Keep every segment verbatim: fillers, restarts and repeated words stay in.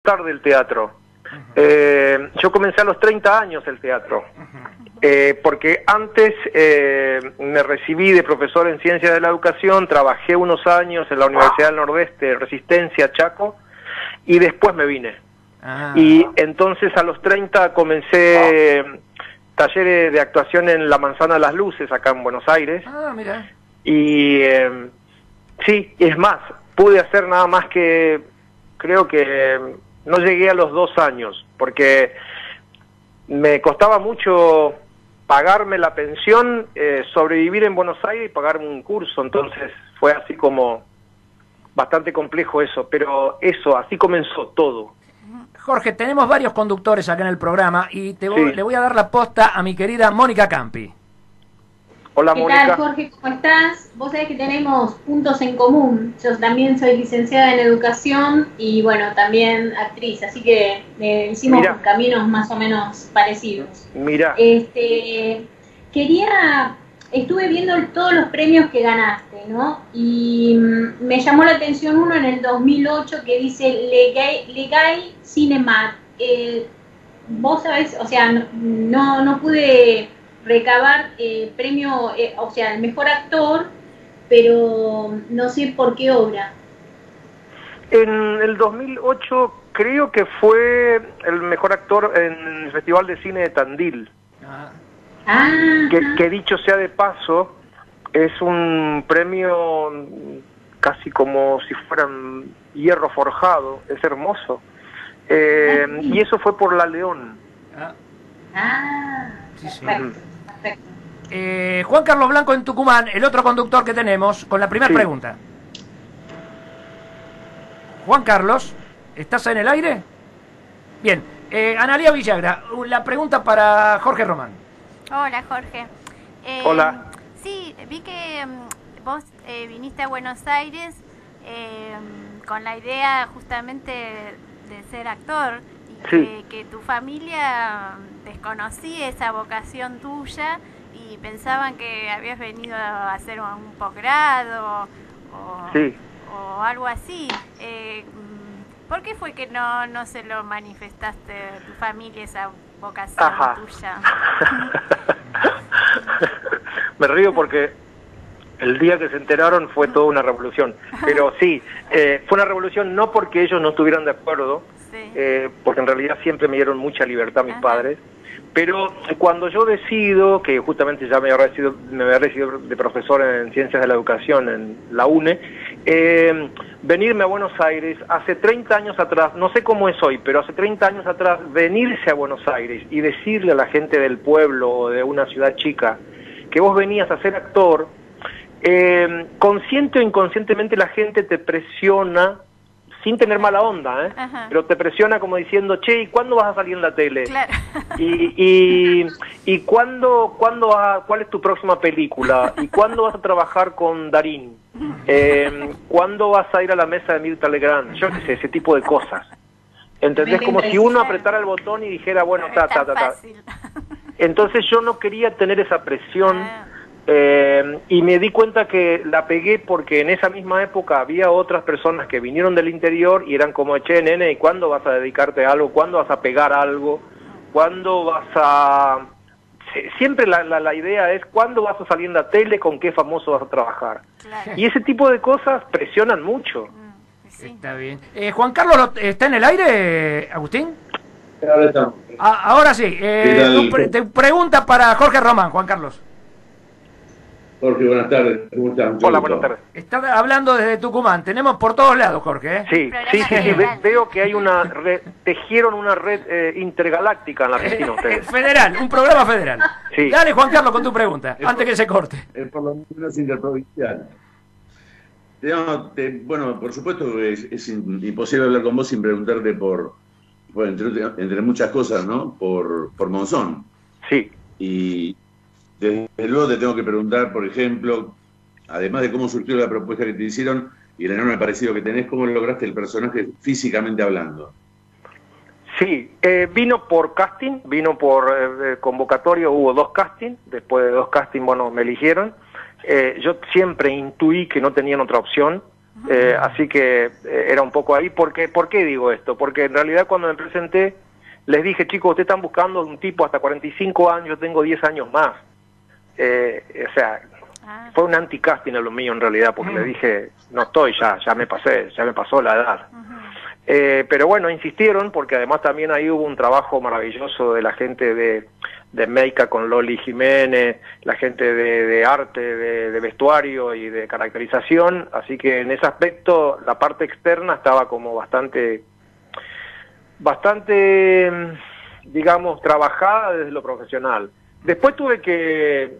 Tarde el teatro. Eh, yo comencé a los treinta años el teatro, eh, porque antes eh, me recibí de profesor en Ciencias de la Educación, trabajé unos años en la Universidad del Nordeste, Resistencia, Chaco, y después me vine. Ah. Y entonces a los treinta comencé talleres de actuación en la Manzana de las Luces, acá en Buenos Aires. Ah, mira. Y eh, sí, es más, pude hacer nada más que, creo que no llegué a los dos años, porque me costaba mucho pagarme la pensión, eh, sobrevivir en Buenos Aires y pagarme un curso, entonces fue así como bastante complejo eso, pero eso, así comenzó todo. Jorge, tenemos varios conductores acá en el programa y te voy, sí. le voy a dar la posta a mi querida Mónica Campi. Hola, ¿Qué Mónica. tal, Jorge? ¿Cómo estás? Vos sabés que tenemos puntos en común. Yo también soy licenciada en educación y, bueno, también actriz, así que eh, hicimos Mirá. caminos más o menos parecidos. Mira. Este, quería, estuve viendo todos los premios que ganaste, ¿no? Y mm, me llamó la atención uno en el dos mil ocho que dice Legai, Legai Cinemat. Eh, vos sabés, o sea, no, no, no pude recabar eh, premio, eh, o sea, el mejor actor, pero no sé por qué obra. En el dos mil ocho creo que fue el mejor actor en el Festival de Cine de Tandil. Ah. Ah, Que, que dicho sea de paso, es un premio casi como si fueran hierro forjado, es hermoso. Eh, ah, sí. Y eso fue por La León. Ah. Ah, Sí, sí. perfecto, perfecto. Eh, Juan Carlos Blanco en Tucumán, el otro conductor que tenemos, con la primera Sí. pregunta. Juan Carlos, ¿estás en el aire? Bien, eh, Analía Villagra, la pregunta para Jorge Román. Hola, Jorge. Eh, Hola. Sí, vi que um, vos eh, viniste a Buenos Aires eh, con la idea justamente de ser actor y Sí. que, que tu familia desconocía esa vocación tuya y pensaban que habías venido a hacer un posgrado o, Sí. o algo así. Eh, ¿Por qué fue que no, no se lo manifestaste a tu familia esa vocación Ajá. tuya? Me río porque el día que se enteraron fue toda una revolución. Pero sí, eh, fue una revolución no porque ellos no estuvieran de acuerdo, Sí. eh, porque en realidad siempre me dieron mucha libertad mis Ajá. padres, pero cuando yo decido, que justamente ya me había recibido, me había recibido de profesor en Ciencias de la Educación en la UNE, eh, venirme a Buenos Aires, hace treinta años atrás, no sé cómo es hoy, pero hace treinta años atrás, venirse a Buenos Aires y decirle a la gente del pueblo o de una ciudad chica que vos venías a ser actor, eh, consciente o inconscientemente la gente te presiona, sin tener mala onda, ¿eh? Ajá. Pero te presiona como diciendo, che, ¿y cuándo vas a salir en la tele? Claro. Y, y, y ¿cuándo, cuándo vas a- cuál es tu próxima película? ¿Y cuándo vas a trabajar con Darín? Eh, ¿Cuándo vas a ir a la mesa de Mirta Legrand? Yo qué sé, ese tipo de cosas. ¿Entendés? Mente Como si uno imprecisa. apretara el botón y dijera, bueno, No ta, es ta, tan ta, ta. fácil. Entonces yo no quería tener esa presión. Ah. Eh, y me di cuenta que la pegué porque en esa misma época había otras personas que vinieron del interior y eran como, che, nene, ¿y cuándo vas a dedicarte a algo? ¿Cuándo vas a pegar algo? ¿Cuándo vas a...? Sie- Siempre la, la, la idea es, ¿cuándo vas a salir en la tele? ¿Con qué famoso vas a trabajar? Claro. Y ese tipo de cosas presionan mucho. Mm, sí. Está bien. Eh, Juan Carlos, ¿lo- ¿está en el aire, Agustín? Ahora estamos. Ah, ahora sí. Eh, ¿Qué tal? tu, pre- tu pregunta para Jorge Román, Juan Carlos. Jorge, buenas tardes. ¿Cómo estás? Mucho Hola, gusto. buenas tardes. Está hablando desde Tucumán. Tenemos por todos lados, Jorge. ¿eh? Sí, Programa sí, sí, sí, ve- federal. veo que hay una red, tejieron una red eh, intergaláctica en la Argentina Eh, ustedes. federal, un programa federal. Sí. Dale, Juan Carlos, con tu pregunta, antes que se corte. Es por lo menos interprovincial. No, te- bueno, por supuesto es, es in- imposible hablar con vos sin preguntarte por, bueno, entre, entre muchas cosas, ¿no? Por, por Monzón. Sí. Y desde luego te tengo que preguntar, por ejemplo, además de cómo surgió la propuesta que te hicieron y el enorme parecido que tenés, ¿cómo lograste el personaje físicamente hablando? Sí, eh, vino por casting, vino por eh, convocatorio, hubo dos castings, después de dos castings, bueno, me eligieron. Eh, yo siempre intuí que no tenían otra opción, Eh, así que eh, era un poco ahí. Porque, ¿por qué digo esto? Porque en realidad cuando me presenté, les dije, chicos, ustedes están buscando un tipo hasta cuarenta y cinco años, yo tengo diez años más. Eh, o sea, ah. fue un anti-casting a lo mío en realidad, porque uh-huh. le dije, no estoy ya, ya me pasé, ya me pasó la edad. Uh-huh. eh, pero bueno, insistieron, porque además también ahí hubo un trabajo maravilloso de la gente de, de Meica con Loli Jiménez, la gente de, de arte, de, de vestuario y de caracterización, así que en ese aspecto la parte externa estaba como bastante... bastante, digamos, trabajada desde lo profesional. Después tuve que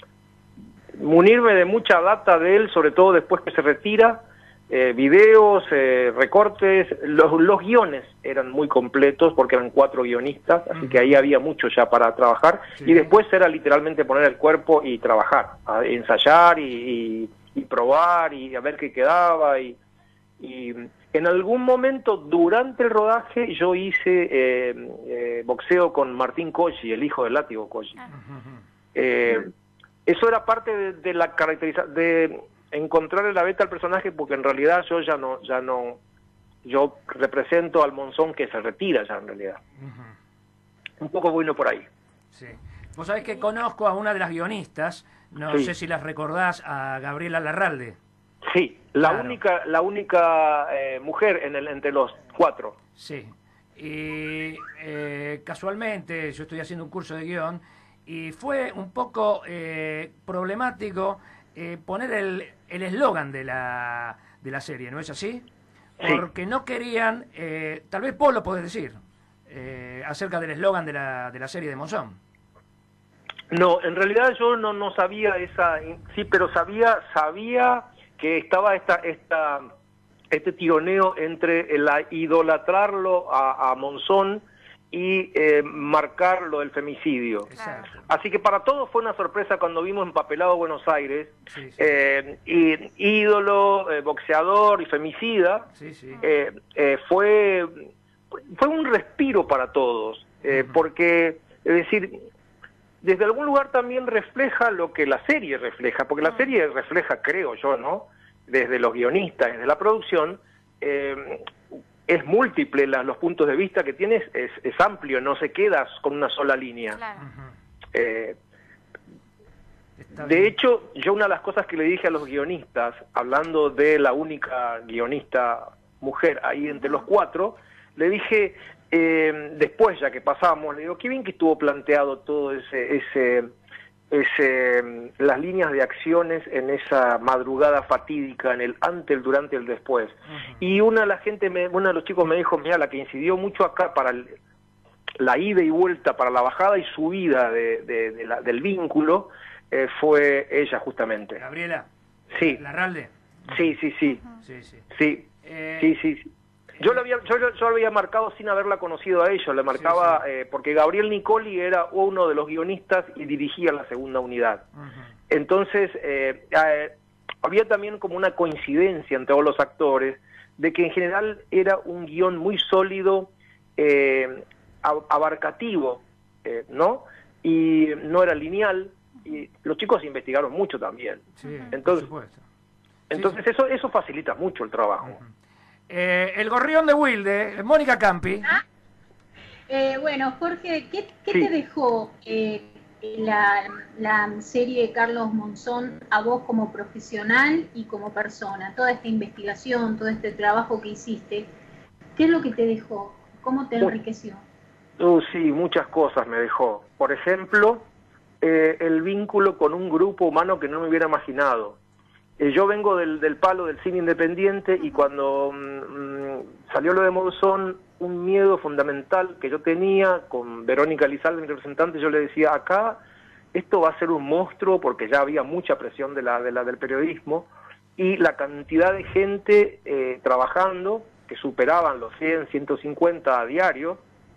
munirme de mucha data de él, sobre todo después que se retira, eh, videos, eh, recortes, los, los guiones eran muy completos porque eran cuatro guionistas, así uh-huh. que ahí había mucho ya para trabajar, sí. y después era literalmente poner el cuerpo y trabajar, a ensayar y, y, y probar y a ver qué quedaba y... y en algún momento durante el rodaje yo hice eh, eh, boxeo con Martín Colli, el hijo del látigo Colli. Uh-huh. Eh, eso era parte de, de la caracterización, de encontrarle la beta al personaje, porque en realidad yo ya no, ya no, yo represento al Monzón que se retira ya en realidad. Uh-huh. Un poco bueno por ahí. Sí. Vos sabés que conozco a una de las guionistas, no sí. sé si las recordás, a Gabriela Larralde. Sí, la claro. única, la única eh, mujer en el, entre los cuatro. Sí, y eh, casualmente yo estoy haciendo un curso de guión y fue un poco eh, problemático eh, poner el eslogan de la, de la serie, ¿no es así? Porque sí. no querían, eh, tal vez vos lo podés decir, eh, acerca del eslogan de la, de la serie de Monzón. No, en realidad yo no, no sabía esa, sí, pero sabía, sabía... que estaba esta, esta, este tironeo entre el idolatrarlo a, a Monzón y eh, marcarlo del femicidio. Exacto. Así que para todos fue una sorpresa cuando vimos Empapelado Buenos Aires, sí, sí. Eh, y, ídolo, eh, boxeador y femicida, sí, sí. Eh, eh, fue, fue un respiro para todos, eh, uh-huh. porque, es decir... desde algún lugar también refleja lo que la serie refleja, porque la serie refleja, creo yo, ¿no? Desde los guionistas, desde la producción, eh, es múltiple la, los puntos de vista que tienes, es, es amplio, no se queda con una sola línea. Claro. Eh, de hecho, yo una de las cosas que le dije a los guionistas, hablando de la única guionista mujer ahí entre los cuatro, le dije... Eh, después, ya que pasamos, le digo, qué bien que estuvo planteado todo ese, ese, ese, las líneas de acciones en esa madrugada fatídica, en el antes, el durante y el después. Uh-huh. Y una de la gente, me, uno de los chicos me dijo, mira, la que incidió mucho acá para el, la ida y vuelta, para la bajada y subida de, de, de la, del vínculo, eh, fue ella justamente. Gabriela. Sí. Larralde. Sí, sí, sí. Uh-huh. Sí, sí. Sí, eh... sí, sí, sí. Yo lo había, yo, yo lo había marcado sin haberla conocido a ella, le marcaba, sí, sí. Eh, porque Gabriel Nicoli era uno de los guionistas y dirigía la segunda unidad. Uh-huh. Entonces, eh, eh, había también como una coincidencia entre todos los actores, de que en general era un guión muy sólido, eh, abarcativo, eh, ¿no? Y no era lineal, y los chicos investigaron mucho también. Sí, entonces, por supuesto. Entonces sí, sí. Eso, eso facilita mucho el trabajo. Uh-huh. Eh, el gorrión de Wilde, Mónica Campi. ¿Ah? Eh, bueno, Jorge, ¿qué, qué sí. te dejó eh, la, la serie de Carlos Monzón a vos como profesional y como persona? Toda esta investigación, todo este trabajo que hiciste, ¿qué es lo que te dejó? ¿Cómo te enriqueció? Uh, sí, muchas cosas me dejó. Por ejemplo, eh, el vínculo con un grupo humano que no me hubiera imaginado. Yo vengo del, del palo del cine independiente y cuando mmm, salió lo de Monzón, un miedo fundamental que yo tenía con Verónica Lizalde, mi representante, yo le decía, acá esto va a ser un monstruo porque ya había mucha presión de la, de la del periodismo y la cantidad de gente eh, trabajando que superaban los cien, ciento cincuenta a diario,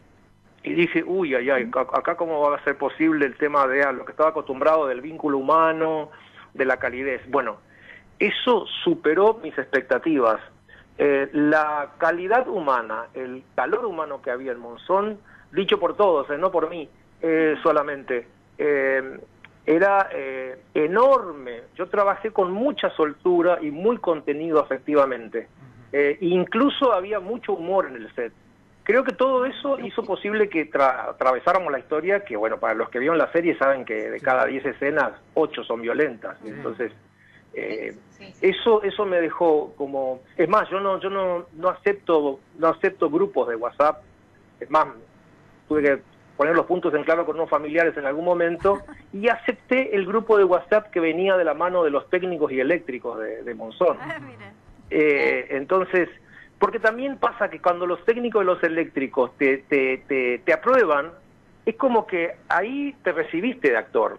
y dije, uy, ay, ay, acá cómo va a ser posible el tema de a lo que estaba acostumbrado del vínculo humano, de la calidez. Bueno, eso superó mis expectativas. Eh, la calidad humana, el calor humano que había en Monzón, dicho por todos, eh, no por mí eh, solamente, eh, era eh, enorme. Yo trabajé con mucha soltura y muy contenido afectivamente. Eh, incluso había mucho humor en el set. Creo que todo eso hizo posible que tra atravesáramos la historia, que bueno, para los que vieron la serie saben que de cada diez escenas, ocho son violentas. Entonces, eh, eso eso me dejó como... Es más, yo no yo no, no acepto no acepto grupos de WhatsApp. Es más, tuve que poner los puntos en claro con unos familiares en algún momento, y acepté el grupo de WhatsApp que venía de la mano de los técnicos y eléctricos de, de Monzón. Eh, entonces... Porque también pasa que cuando los técnicos y los eléctricos te, te, te, te aprueban, es como que ahí te recibiste de actor.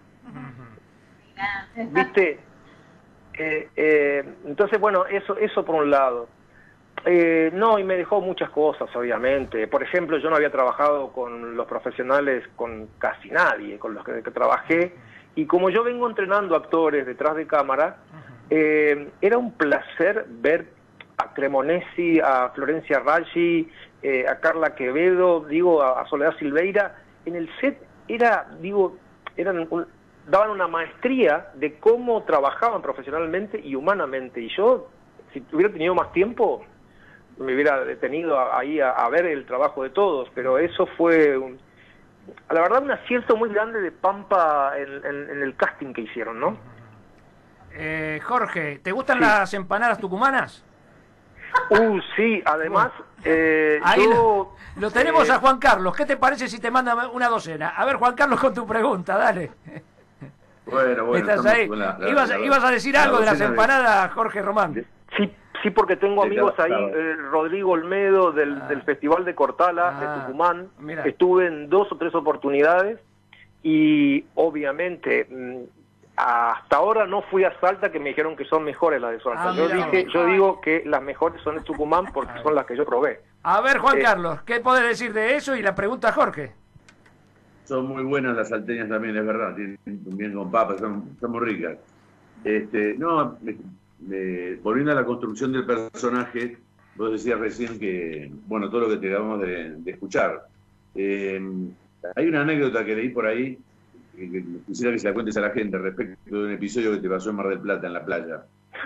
¿Viste? Eh, eh, entonces, bueno, eso eso por un lado. Eh, no, y me dejó muchas cosas, obviamente. Por ejemplo, yo no había trabajado con los profesionales, con casi nadie, con los que, que trabajé. Y como yo vengo entrenando actores detrás de cámara, eh, era un placer ver a Cremonesi, a Florencia Raggi, eh, a Carla Quevedo, digo, a, a Soledad Silveira. En el set era, digo, eran un, daban una maestría de cómo trabajaban profesionalmente y humanamente. Y yo, si hubiera tenido más tiempo, me hubiera detenido a, ahí a, a ver el trabajo de todos. Pero eso fue, un, la verdad, un acierto muy grande de Pampa en, en, en el casting que hicieron, ¿no? Eh, Jorge, ¿te gustan Sí. las empanadas tucumanas? Uh, sí, además, eh, Ahí yo... lo, lo tenemos eh, a Juan Carlos. ¿Qué te parece si te manda una docena? A ver, Juan Carlos, con tu pregunta, dale. Bueno, bueno. ¿Estás ahí? La, la, ibas, la, ibas a decir la algo de las docena empanadas, Jorge Román. Sí, sí, porque tengo Sí, amigos ahí, claro. eh, Rodrigo Olmedo del, Ah. del Festival de Cortala, Ah, de Tucumán. mira. Estuve en dos o tres oportunidades y obviamente mm, hasta ahora no fui a Salta, que me dijeron que son mejores las de Salta. Ah, yo mira. dije, yo digo que las mejores son de Tucumán porque son las que yo probé. A ver, Juan Eh, Carlos, ¿qué podés decir de eso? Y la pregunta a Jorge. Son muy buenas las salteñas también, es verdad. Tienen bien con papas, son, son muy ricas. Este, no, me- me- volviendo a la construcción del personaje, vos decías recién que, bueno, todo lo que te acabamos de, de escuchar. Eh, hay una anécdota que leí por ahí, que, que quisiera que se la cuentes a la gente respecto de un episodio que te pasó en Mar del Plata, en la playa.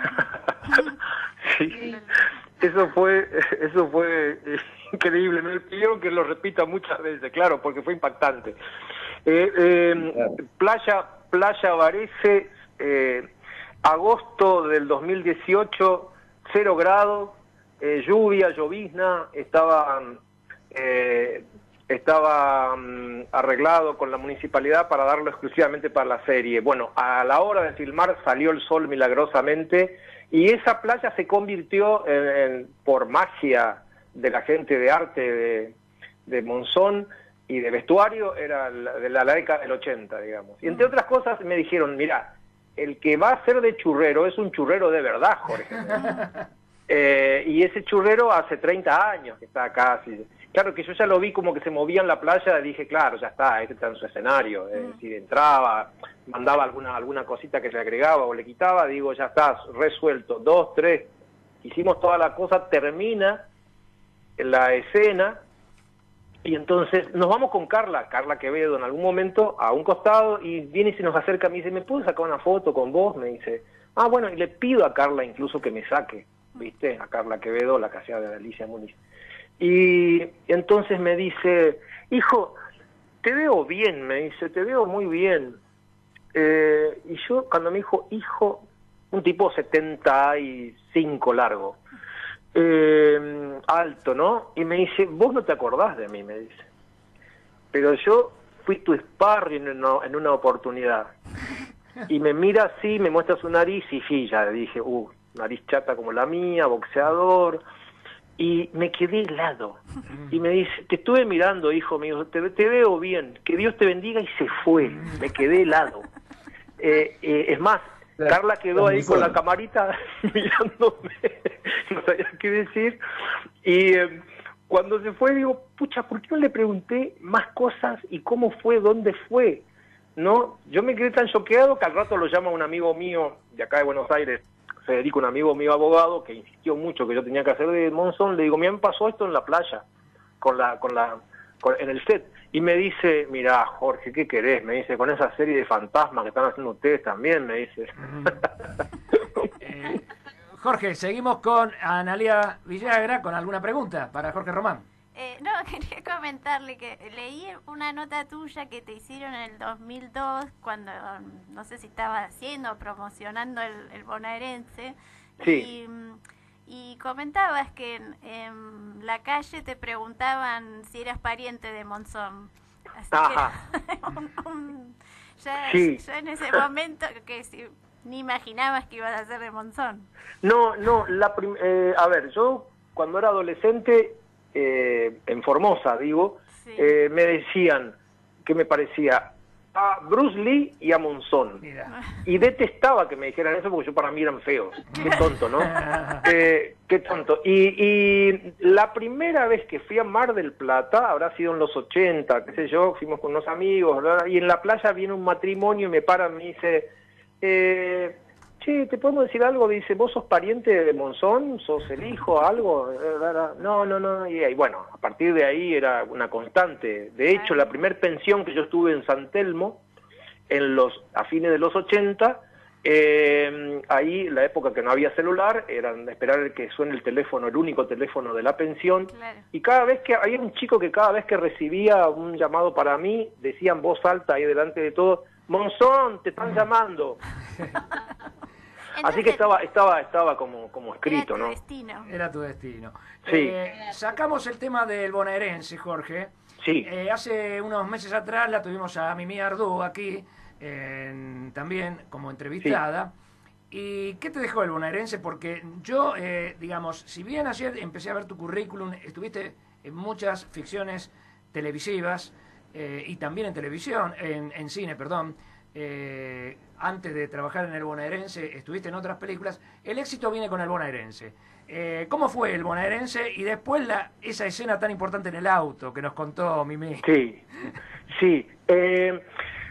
Sí, eso fue, eso fue eh, increíble. Me pidieron que lo repita muchas veces, claro, porque fue impactante. Eh, eh, Claro. Playa, Playa Varese, eh, agosto del dos mil dieciocho, cero grados, eh, lluvia, llovizna, estaba, eh, estaba mm, arreglado con la municipalidad para darlo exclusivamente para la serie. Bueno, a la hora de filmar salió el sol milagrosamente y esa playa se convirtió en, en- por magia de la gente de arte de, de Monzón y de vestuario, era la, de la, la década del ochenta, digamos. Y entre otras cosas me dijeron, mira, el que va a ser de churrero es un churrero de verdad, Jorge. Eh, y ese churrero hace treinta años que está acá. Así. Claro que yo ya lo vi como que se movía en la playa y dije, claro, ya está, este está en su escenario. Es decir, entraba, mandaba alguna alguna cosita que le agregaba o le quitaba, digo, ya está, resuelto. Dos, tres, hicimos toda la cosa, termina la escena y entonces nos vamos con Carla, Carla Quevedo en algún momento a un costado y viene y se nos acerca, me dice, ¿me puedo sacar una foto con vos? Me dice, ah, bueno, y le pido a Carla incluso que me saque, ¿viste? A Carla Quevedo, la que hacía de Alicia Muniz. Y entonces me dice, hijo, te veo bien, me dice, te veo muy bien. Eh, y yo, cuando me dijo, hijo, un tipo setenta y cinco largo, eh, alto, ¿no? Y me dice, vos no te acordás de mí, me dice. Pero yo fui tu sparring en una, en una oportunidad. Y me mira así, me muestra su nariz y sí, ya le dije, uh, nariz chata como la mía, boxeador. Y me quedé helado. Y me dice, te estuve mirando, hijo mío, te, te veo bien, que Dios te bendiga, y se fue. Me quedé helado. Eh, eh, es más, Carla quedó ahí con la camarita mirándome, no sabía qué decir. Y eh, cuando se fue, digo, pucha, ¿por qué no le pregunté más cosas y cómo fue, dónde fue? No, yo me quedé tan choqueado que al rato lo llama un amigo mío de acá de Buenos Aires, Federico, un amigo mío abogado, que insistió mucho que yo tenía que hacer de Monzón. Le digo, mira, me pasó esto en la playa, con la con la con- en el set, y me dice, mirá, Jorge, ¿qué querés? Me dice, con esa serie de fantasmas que están haciendo ustedes también, me dice. Eh, Jorge, seguimos con Analia Villagra con alguna pregunta para Jorge Román. Eh, no, quería comentarle que leí una nota tuya que te hicieron en el dos mil dos, cuando no sé si estabas haciendo o promocionando el, el bonaerense. Sí. Y, y comentabas que en, en la calle te preguntaban si eras pariente de Monzón. Así Ajá. que un- un- ya, Sí. ya en ese momento que si, ni imaginabas que ibas a ser de Monzón. No, no, la prim- eh, a ver, yo cuando era adolescente, eh, en Formosa, digo, Sí. eh, me decían que me parecía a Bruce Lee y a Monzón. Mira. Y detestaba que me dijeran eso porque yo para mí eran feos. Qué tonto, ¿no? Eh, qué tonto. Y, y la primera vez que fui a Mar del Plata, habrá sido en los ochenta, qué sé yo, fuimos con unos amigos, ¿verdad? Y en la playa viene un matrimonio y me paran, me dice, eh, che, ¿te podemos decir algo? Dice, ¿vos sos pariente de Monzón? ¿Sos el hijo? ¿Algo? No, no, no. Y, y bueno, a partir de ahí era una constante. De hecho, la primer pensión que yo estuve en San Telmo, en los, a fines de los ochenta, eh, ahí, la época que no había celular, eran esperar que suene el teléfono, el único teléfono de la pensión, Claro. y cada vez que, había un chico que cada vez que recibía un llamado para mí, decía en voz alta ahí delante de todo, Monzón, te están llamando. Así que estaba, estaba, estaba como, como escrito, era tu ¿no? destino. Era tu destino. Sí. Eh, sacamos el tema del bonaerense, Jorge. Sí. Eh, hace unos meses atrás la tuvimos a Mimi Ardú aquí, en- también como entrevistada. ¿Y qué te dejó el bonaerense? Porque yo, eh, digamos, si bien ayer empecé a ver tu currículum, estuviste en muchas ficciones televisivas eh, y también en televisión, en, en cine, perdón. Eh, antes de trabajar en el bonaerense, estuviste en otras películas. El éxito viene con el bonaerense. Eh, ¿Cómo fue el bonaerense? Y después la, esa escena tan importante en el auto que nos contó Mimi. Sí, sí. Eh,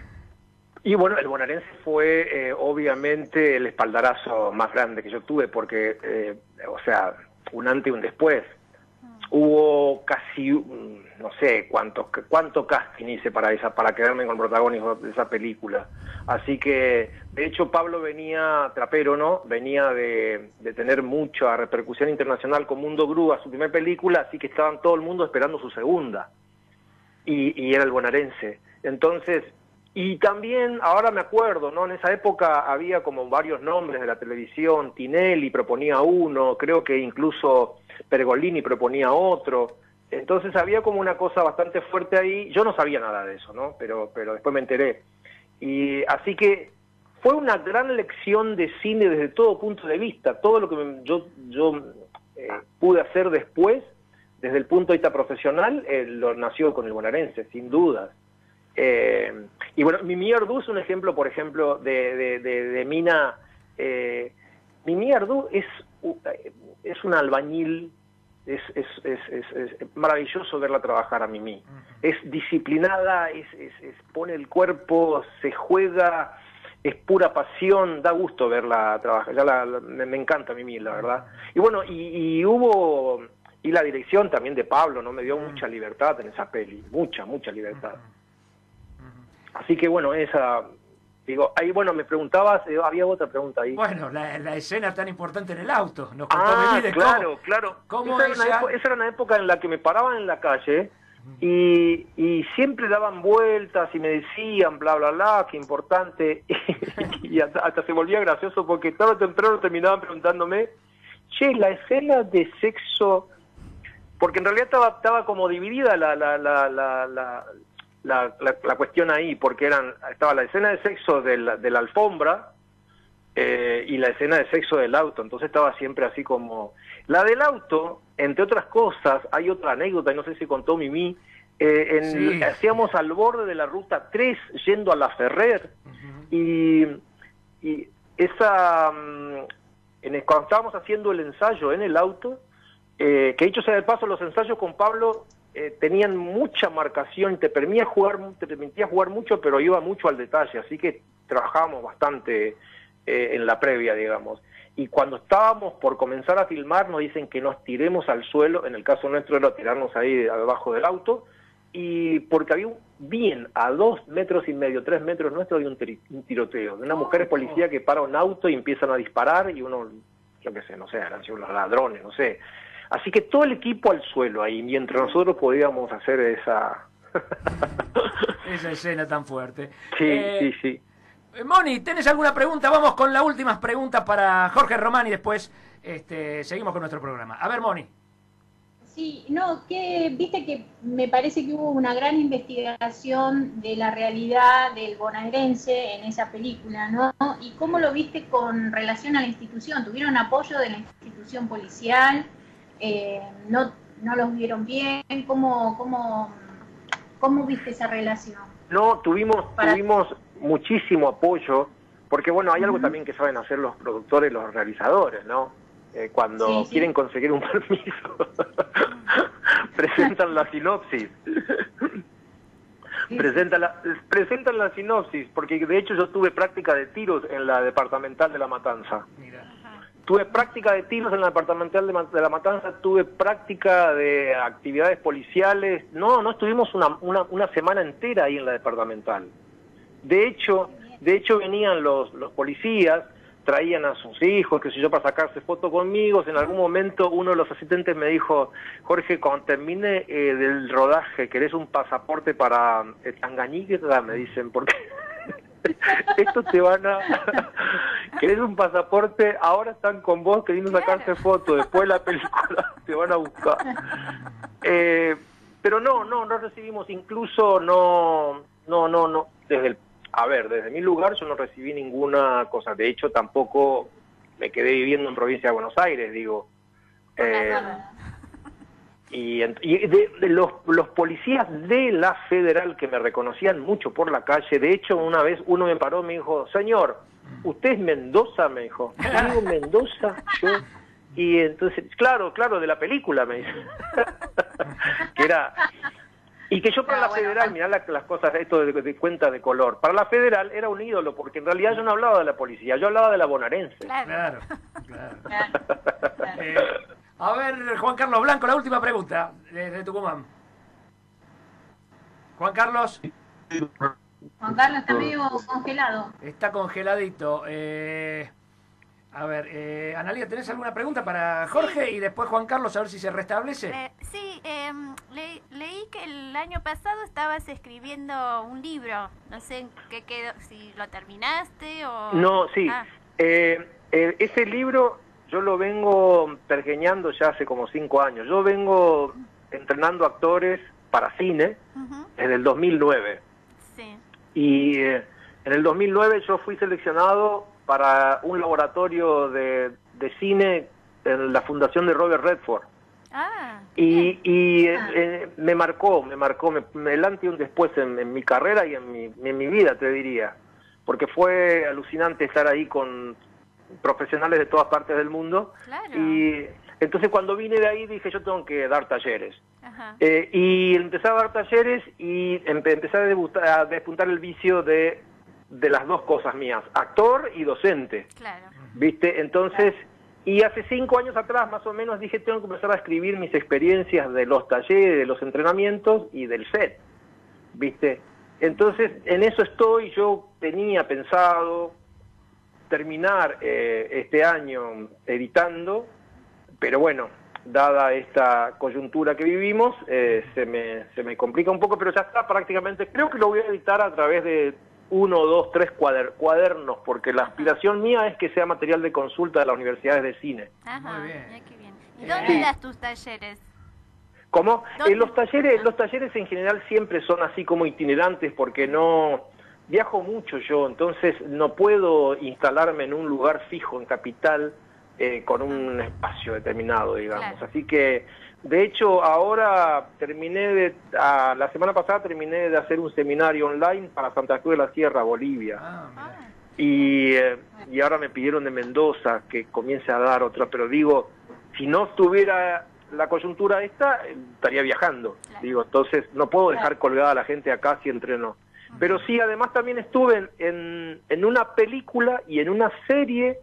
y bueno, el bonaerense fue eh, obviamente el espaldarazo más grande que yo tuve, porque, eh, o sea, un antes y un después. Hubo casi, mm, no sé, cuántos cuánto casting hice para esa para quedarme con el protagonismo de esa película. Así que, de hecho, Pablo venía, trapero, ¿no? Venía de, de tener mucha repercusión internacional con Mundo Grúa, su primera película, así que estaban todo el mundo esperando su segunda. Y, y era el bonaerense. Entonces, y también, ahora me acuerdo, ¿no? En esa época había como varios nombres de la televisión, Tinelli proponía uno, creo que incluso Pergolini proponía otro, entonces había como una cosa bastante fuerte ahí, yo no sabía nada de eso, ¿no? Pero, pero después me enteré. Y así que fue una gran lección de cine desde todo punto de vista, todo lo que me- yo, yo eh, pude hacer después, desde el punto de vista profesional, eh, lo nació con el bonaerense, sin dudas. Eh, y bueno, Mimi Ardú es un ejemplo, por ejemplo, de, de, de, de mina. Eh, Mimi Ardú es, u- es una albañil, es, es, es, es, es maravilloso verla trabajar a Mimi. Es disciplinada, es, es, es pone el cuerpo, se juega, es pura pasión, da gusto verla trabajar. Ya la, la- me, me encanta Mimi, la verdad. Y bueno, y, y hubo, y la dirección también de Pablo, ¿no? Me dio mucha libertad en esa peli, mucha, mucha libertad. Así que bueno, esa, digo, ahí bueno, me preguntabas, eh, había otra pregunta ahí. Bueno, la, la escena tan importante en el auto. Nos contó Ah, Mimi de claro, cómo, claro. cómo esa, era una ella- época, esa era una época en la que me paraban en la calle y, y siempre daban vueltas y me decían bla, bla, bla, qué importante. Y hasta, hasta se volvía gracioso porque tarde o temprano terminaban preguntándome, che, la escena de sexo, porque en realidad estaba, estaba como dividida la, la, la, la, la, la, la, la cuestión ahí, porque eran estaba la escena de sexo de la, de la alfombra, eh, y la escena de sexo del auto, entonces estaba siempre así como... La del auto, entre otras cosas, hay otra anécdota, y no sé si contó Mimi, eh, en, Sí. hacíamos al borde de la ruta tres yendo a La Ferrer, y, y esa... mm, en el- cuando estábamos haciendo el ensayo en el auto, eh, que dicho sea de paso, los ensayos con Pablo eh, tenían mucha marcación, te permitía jugar, te permitía jugar mucho, pero iba mucho al detalle, así que trabajábamos bastante eh, en la previa, digamos. Y cuando estábamos por comenzar a filmar, nos dicen que nos tiremos al suelo, en el caso nuestro era tirarnos ahí abajo del auto, y porque había un, bien a dos metros y medio, tres metros nuestro, había un, un tiroteo de una mujer policía que para un auto y empiezan a disparar y uno, yo qué sé, no sé, eran sido los ladrones, no sé. Así que todo el equipo al suelo ahí, mientras nosotros podíamos hacer esa... esa escena tan fuerte. Sí, eh, sí, sí. Moni, ¿tenés alguna pregunta? Vamos con las últimas preguntas para Jorge Román y después este, seguimos con nuestro programa. A ver, Moni. Sí, no, que viste que me parece que hubo una gran investigación de la realidad del bonaerense en esa película, ¿no? ¿Y cómo lo viste con relación a la institución? ¿Tuvieron apoyo de la institución policial? Eh, ¿no, ¿No los vieron bien? ¿Cómo, cómo, cómo viste esa relación? No, tuvimos, Para... tuvimos muchísimo apoyo, porque bueno, hay uh-huh. algo también que saben hacer los productores y los realizadores, ¿no? Eh, cuando sí, sí. quieren conseguir un permiso, presentan la sinopsis. Sí. Presentan, la, presentan la sinopsis, porque de hecho yo tuve práctica de tiros en la departamental de La Matanza. Mira. Tuve práctica de tiros en la departamental de, de La Matanza, tuve práctica de actividades policiales. No, no estuvimos una, una, una semana entera ahí en la departamental. De hecho, de hecho venían los, los policías, traían a sus hijos, qué sé yo, para sacarse foto conmigo. En algún momento uno de los asistentes me dijo, Jorge, cuando termine eh, del rodaje, ¿querés un pasaporte para eh, Tangañíqueta? Me dicen, porque estos te van a... ¿Querés un pasaporte? Ahora están con vos queriendo sacarse fotos, después de la película te van a buscar. Eh, pero no, no, no recibimos, incluso no, no, no, no, desde el... A ver, desde mi lugar yo no recibí ninguna cosa. De hecho, tampoco me quedé viviendo en provincia de Buenos Aires, digo. Eh, y y de, de los, los policías de la Federal que me reconocían mucho por la calle, de hecho, una vez uno me paró y me dijo, señor, ¿usted es Mendoza? Me dijo. Digo, Mendoza, yo... Y entonces, claro, claro, de la película, me dice. Que era... Y que yo para no, la bueno, Federal, mirá la, las cosas, esto de, de cuenta de color, para la Federal era un ídolo, porque en realidad yo no hablaba de la policía, yo hablaba de la bonaerense. Claro, claro. claro. Eh, a ver, Juan Carlos Blanco, la última pregunta desde Tucumán. Juan Carlos. Juan Carlos está medio congelado. Está congeladito. Eh... A ver, eh, Analia, ¿tenés alguna pregunta para Jorge? Sí. Y después Juan Carlos, a ver si se restablece. Eh, sí, eh, le, leí que el año pasado estabas escribiendo un libro. No sé en qué quedó, si lo terminaste o... No, sí. Ah. Eh, eh, ese libro yo lo vengo pergeñando ya hace como cinco años. Yo vengo entrenando actores para cine uh-huh. desde el dos mil nueve. Sí. Y eh, en el dos mil nueve yo fui seleccionado para un laboratorio de, de cine en la fundación de Robert Redford. Ah, y y ah. Eh, me marcó, me marcó, me, me el antes y un después en, en mi carrera y en mi, en mi vida, te diría. Porque fue alucinante estar ahí con profesionales de todas partes del mundo. Claro. Y entonces cuando vine de ahí dije, yo tengo que dar talleres. Ajá. Eh, y empecé a dar talleres y empe empecé a, debutar, a despuntar el vicio de... de las dos cosas mías, actor y docente. Claro. ¿Viste? Entonces, y hace cinco años atrás más o menos dije, tengo que empezar a escribir mis experiencias de los talleres, de los entrenamientos y del set. ¿Viste? Entonces, en eso estoy. Yo tenía pensado terminar eh, este año editando, pero bueno, dada esta coyuntura que vivimos, eh, se me, se me complica un poco, pero ya está prácticamente, creo que lo voy a editar a través de uno, dos, tres cuader cuadernos, porque la aspiración mía es que sea material de consulta de las universidades de cine. Ajá, muy bien. Qué bien. ¿Y dónde sí. das tus talleres? ¿Cómo? Eh, los talleres, los talleres en general siempre son así como itinerantes, porque no viajo mucho yo, entonces no puedo instalarme en un lugar fijo en Capital eh, con un espacio determinado, digamos. Claro. Así que, de hecho, ahora terminé de, a, la semana pasada terminé de hacer un seminario online para Santa Cruz de la Sierra, Bolivia. Ah, y, eh, y ahora me pidieron de Mendoza que comience a dar otra, pero digo, si no estuviera la coyuntura esta, estaría viajando. Claro. Digo, entonces no puedo dejar colgada a la gente acá si entreno. Pero sí, además también estuve en, en, en una película y en una serie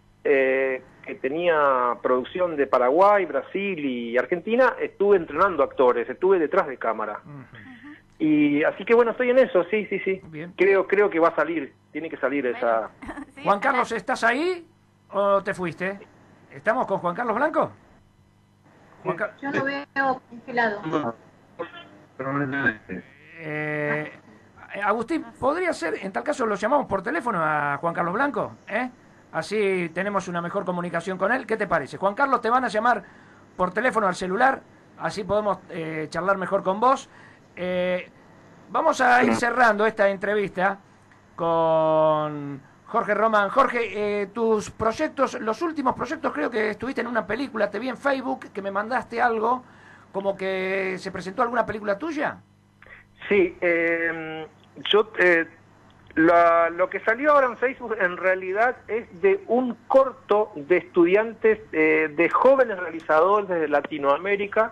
eh, que tenía producción de Paraguay, Brasil y Argentina. Estuve entrenando actores, estuve detrás de cámara. Uh-huh. Y así que bueno, estoy en eso, sí, sí, sí. Bien. Creo, creo que va a salir, tiene que salir Bueno, esa... sí, Juan ojalá. Carlos, ¿estás ahí o te fuiste? ¿Estamos con Juan Carlos Blanco? Juan Car- Yo lo veo congelado. Permanentemente. Eh, Agustín, ¿podría ser, en tal caso lo llamamos por teléfono a Juan Carlos Blanco? ¿eh? Así tenemos una mejor comunicación con él. ¿Qué te parece? Juan Carlos, te van a llamar por teléfono al celular, así podemos eh, charlar mejor con vos. Eh, vamos a ir cerrando esta entrevista con Jorge Román. Jorge, eh, tus proyectos, los últimos proyectos, creo que estuviste en una película, te vi en Facebook, que me mandaste algo, como que se presentó alguna película tuya. Sí, eh, yo eh, la- lo que salió ahora en Facebook en realidad es de un corto de estudiantes, eh, de jóvenes realizadores de Latinoamérica,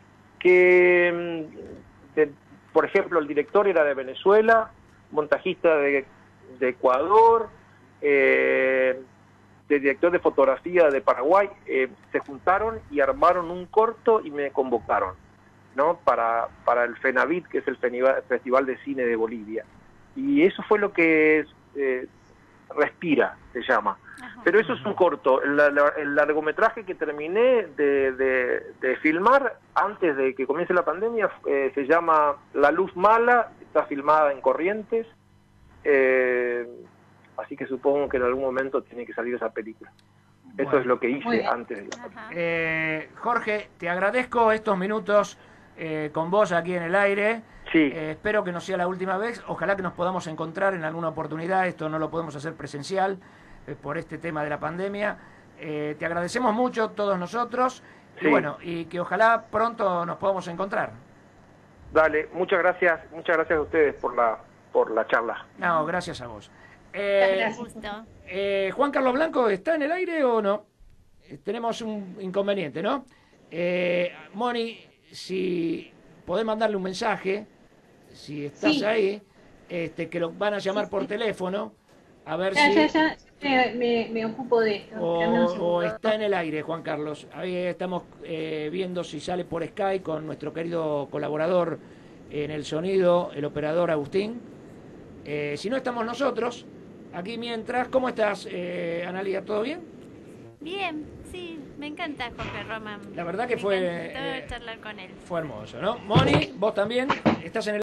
que, mm, de- por ejemplo, el director era de Venezuela, montajista de, de Ecuador, eh, de director de fotografía de Paraguay, eh, se juntaron y armaron un corto y me convocaron, ¿no? Para, para el FENAVIT, que es el Feniva- Festival de Cine de Bolivia. Y eso fue lo que eh, Respira, se llama. Ajá. Pero eso es un corto. El, la- el largometraje que terminé de, de- de filmar antes de que comience la pandemia eh, se llama La Luz Mala, está filmada en Corrientes, eh, así que supongo que en algún momento tiene que salir esa película. Eso Bueno. es lo que Muy hice bien. antes de la Ajá. Eh, Jorge, te agradezco estos minutos eh, con vos aquí en el aire. Sí. Eh, espero que no sea la última vez. Ojalá que nos podamos encontrar en alguna oportunidad. Esto no lo podemos hacer presencial eh, por este tema de la pandemia. Eh, te agradecemos mucho todos nosotros. Y Sí. bueno, y que ojalá pronto nos podamos encontrar. Dale, muchas gracias, muchas gracias a ustedes por la, por la charla. No, gracias a vos. Eh, Gracias. Justo. Eh, Juan Carlos Blanco, ¿está en el aire o no? Eh, tenemos un inconveniente, ¿no? Eh, Moni, si podés mandarle un mensaje, si estás Sí. ahí, este, que lo van a llamar Sí, por sí. teléfono, a ver Ya, si... ya, ya, me, me, me ocupo de esto. O, Dame un o segundo. está en el aire, Juan Carlos. Ahí estamos eh, viendo si sale por Skype con nuestro querido colaborador en el sonido, el operador Agustín. Eh, si no, estamos nosotros. Aquí mientras, ¿cómo estás, eh, Analia? ¿Todo bien? Bien, sí, me encanta Jorge Román. La verdad que Me fue, encantó eh, charlar con él. Fue hermoso, ¿no? Moni, vos también estás en el